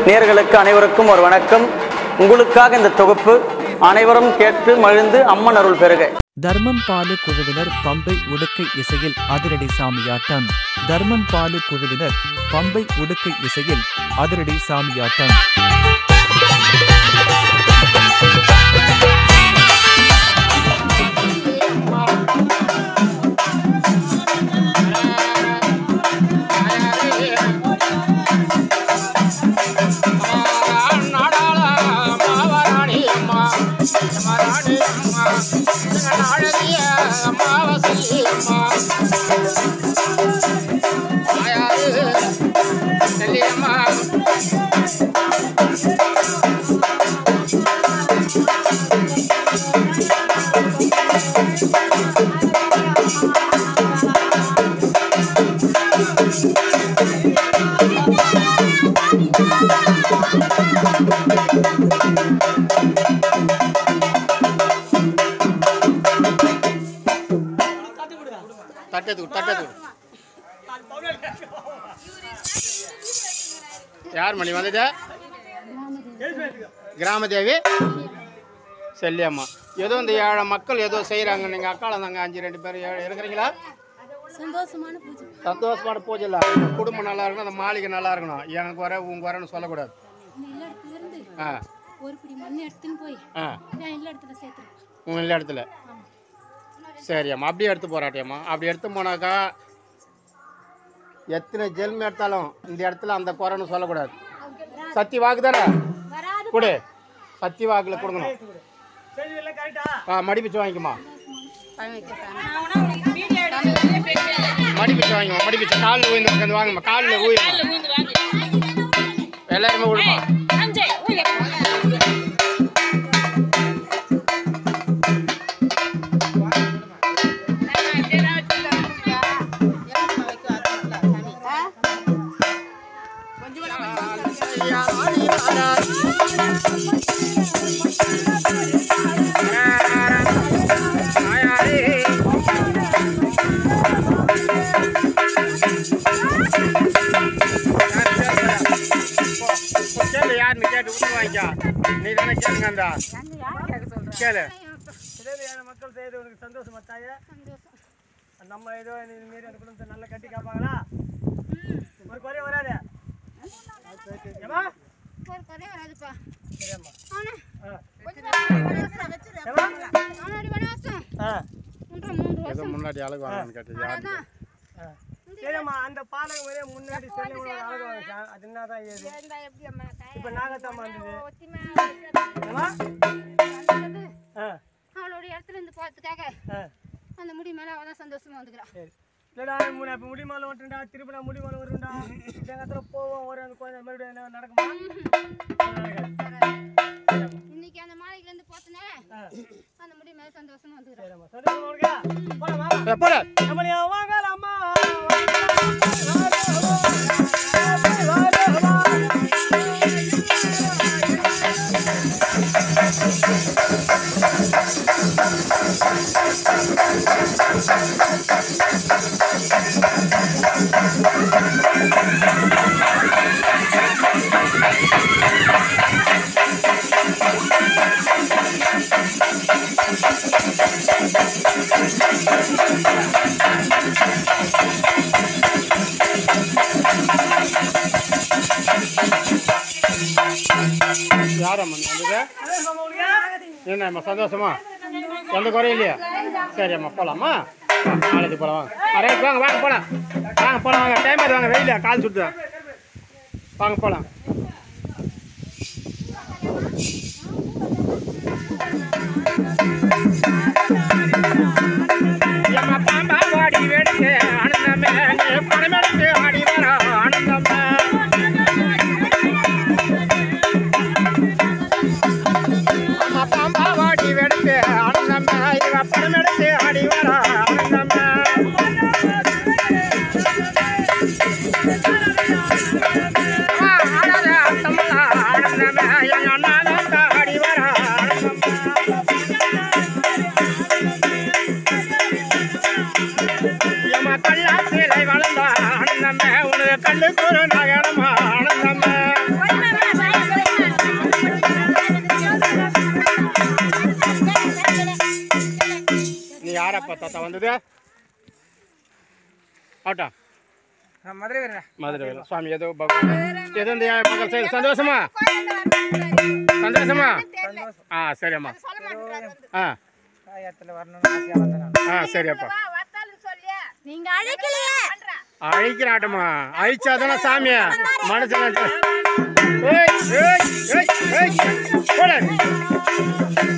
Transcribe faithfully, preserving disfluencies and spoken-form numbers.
நேயர்களுக்கு அனைவருக்கும் ஒரு வணக்கம். உங்களுக்காக இந்த தொகுப்பு. அனைவரும் கேட்டு மகிழ்ந்து அம்மன் அருள் பெறுக. தர்மம் பாலு குழுவினர் பம்பை உடுக்கை இசையில் அதிரடி சாமியாட்டம். தர்மம் பாலு குழுவினர் பம்பை உடுக்கை இசையில் அதிரடி சாமியாட்டம். யார் மணி வந்தது? கிராமதேவி செல்லியம்மா. ஏதோ இந்த ஏழை மக்கள் ஏதோ செய்கிறாங்க. நீங்கள் அக்கால நாங்கள் அஞ்சு ரெண்டு பேர் ஏழை இருக்கிறீங்களா? சந்தோஷமான பூஜை. சந்தோஷமான பூஜை இல்லை. குடும்பம் நல்லா இருக்கணும், அந்த மாளிகை நல்லா இருக்கணும். எனக்கு வர உங்க வரன்னு சொல்லக்கூடாது. ஆ ஒரு பிடி மண் எடுத்துன்னு போய் ஆ நான் எல்லா இடத்துல சேர்த்துருக்கேன். உங்கள் எல்லா இடத்துல சரியாம்மா. அப்படியே எடுத்து போராட்டியம்மா. அப்படி எடுத்து போனாக்கா எத்தனை ஜென்மம் எடுத்தாலும் இந்த இடத்துல அந்த குறைன்னு சொல்லக்கூடாது. சத்தி வாக்கு தானே கொடு. சத்தி வாக்கில் கொடுக்கணும். ஆ மடிப்பிச்சு வாங்கிக்குமா. மடிப்பிச்சு வாங்கிக்குமா. மடிப்பிச்சு காலில் ஊய்ந்து உட்காந்து வாங்கம்மா. காலில் ஊயுமா. எல்லாருமே விடுமா. யாருன்னு கேட்டு விட்டு வாங்கிக்கா. நீ தானே கேளுங்க. அந்த கேளு. மக்கள் செய்யறது உனக்கு சந்தோஷமா தாயே? நம்ம ஏதோ மீறி அந்த குடும்பத்தை நல்லா கட்டி காப்பாங்களா? ஒரு குறைய வராது. ஏதோ முன்னாடி அழகு வாங்கன்னு கேட்டு சரிம்மா. அந்த பாலகம் வரைய முன்னாடி சொல்லி அழகு வாங்க. அது என்னதான் ஏது இப்போ நாகத்தாம்மா இருந்தது அவளோட இடத்துல இருந்து போகிறதுக்காக அந்த முடி மேலே அவள் தான் சந்தோஷமா வந்துக்கிறான். சரி இல்லைடா முன்ன இப்போ முடி மேலே வந்துட்டா திருப்பி நான் முடி மேலே வருண்டா. எங்கள் இடத்துல போவோம் ஒரு அந்த குழந்தை மறுபடியும் என்ன நடக்குமா? இன்னைக்கு அந்த மாலைக்குல இருந்து போத்தனே அந்த முடி மேலே சந்தோஷமா வந்துக்கிறான். யாரம்மா என்னம்மா சந்தோஷமா? எந்த குறையும் இல்லையா? சரி அம்மா போகலாமா? நாளைக்கு போகலாம். வாங்க ரைட் வாங்க வாங்க போகலாம். வாங்க போகலாம் வாங்க. டைம் ஆகுது வாங்க. வெயில கால் சுட்டு வாங்க போகலாம். பாம்பா வாடி வேடிக்கை ஆனந்தமே பணம் எடுத்து ஆடி வர ஆனந்தமே. பாம்பா வாடி வேடிக்கை ஆனந்தமே இவ பணம் எடுத்து ஆடி வர ஆனந்தமே. ஆடாத அத்தம்மா ஆனந்தமே என் அண்ணா ஆடி வர ஆனந்தமே. பார்த்தா வந்தது ஆட்டா மதுரை வீரன் மதுரை வீரன் சுவாமி ஏதோ ஏதோ இந்த மகள் செய்து சந்தோஷமா சந்தோஷமா ஆ சரிம்மா ஆ காயத்தில் வரணும்னு ஆசையாக வந்தேன் ஆ சரிப்பா நீங்க அழைக்கலையே அழிக்கிற ஆட்டமா அழிச்சாதானே சாமியா மனசுல ஏய் ஏய் ஏய் ஏய் போடு